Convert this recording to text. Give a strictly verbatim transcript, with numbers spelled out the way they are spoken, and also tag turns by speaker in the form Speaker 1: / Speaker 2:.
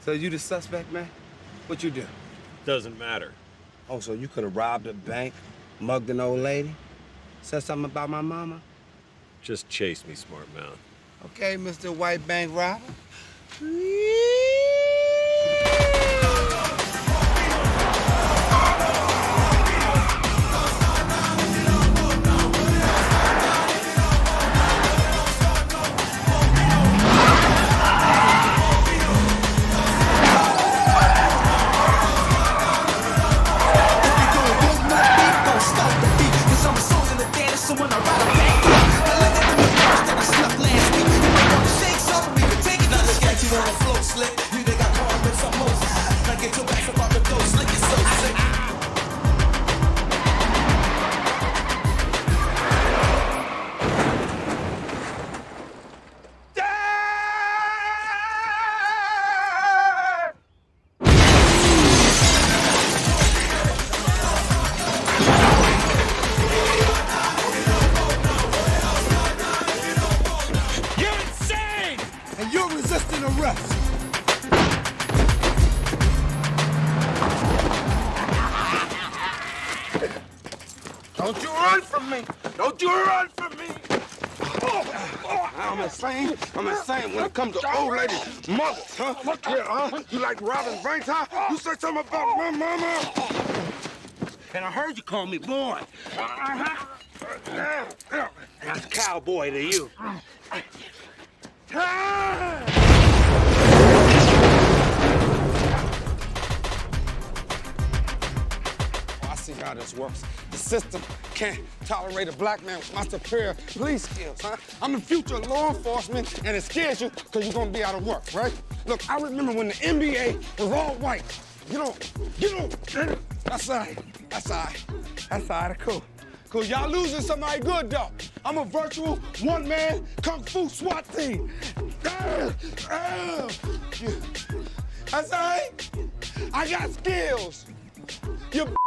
Speaker 1: So you the suspect, man? What you do?
Speaker 2: Doesn't matter.
Speaker 1: Oh, so you could have robbed a bank, mugged an old lady, said something about my mama?
Speaker 2: Just chase me, smart mouth.
Speaker 1: Okay, Mister White Bank Robber. Don't you run from me! Don't you run from me! Oh, oh, I'm insane. I'm insane when it comes to old ladies, mothers, huh? Yeah, huh? You like robbing banks, huh? You said something about my mama. And I heard you call me boy. Uh-huh. That's cowboy to you. I see how this works. The system can't tolerate a black man with my superior police skills, huh? I'm the future of law enforcement, and it scares you because you're gonna be out of work, right? Look, I remember when the N B A was all white. You don't, you don't, that's all right, that's all right, that's all right, cool. Cool, y'all losing somebody good, though. I'm a virtual one-man kung fu SWAT team. Uh, uh, that's all right. I got skills. You